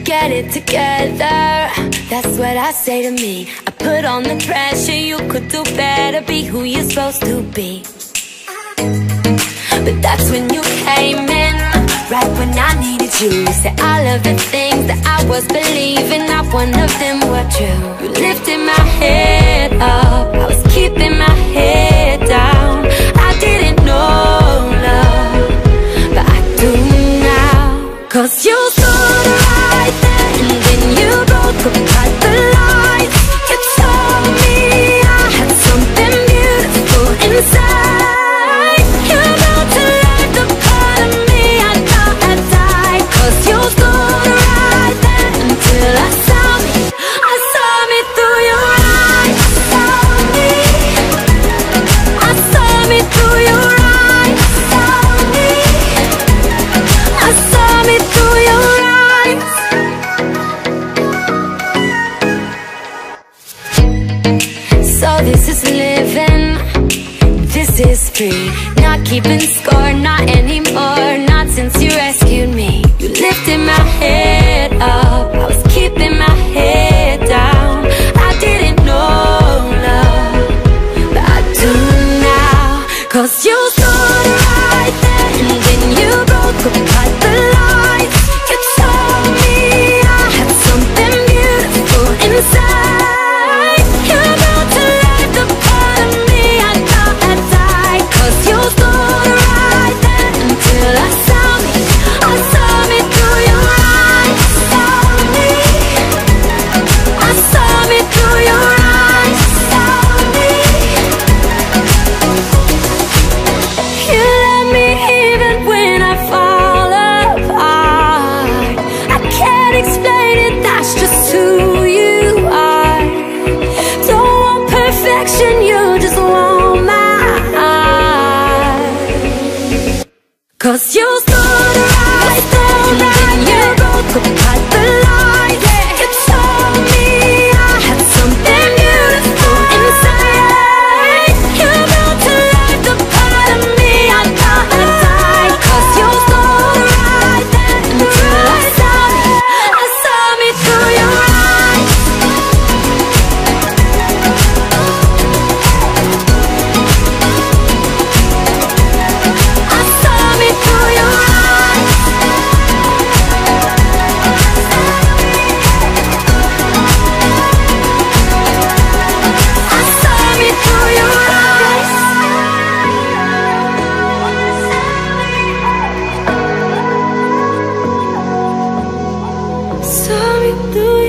get it together. That's what I say to me. I put on the pressure, you could do better. Be who you're supposed to be. But that's when you came in, right when I needed you. You said all of the things that I was believing, not one of them were true. You lifted my head up, I was keeping my head down. I didn't know love, but I do now. 'Cause you stood right there, and then you broke apart the lights. You told me I had something beautiful inside. You brought to life the part of me I thought had died. 'Cause you stood right there until I saw me through your eyes. I saw me through your eyes. I saw me through your eyes. So this is living, this is free. Not keeping score, not anymore. Not since you rescued me. You lifted my head up, I was keeping my head down. I didn't know love, but I do now. 'Cause you stood right there, and then you broke apart the lights. You told me I had something beautiful inside. You brought to life the part of me I thought had died. 'Cause you stood right there until I saw me through your eyes. I saw me through your eyes. You love me even when I fall apart. I can't explain it, that's just who you are. Don't want perfection, you just want my heart. 'Cause you stood right there, and then you broke apart the lights. You told me I had something beautiful inside. You brought to life the part of me I thought had died. 'Cause you stood right there until I saw me through your eyes. I saw me through your eyes. I saw me through your eyes. Saw me through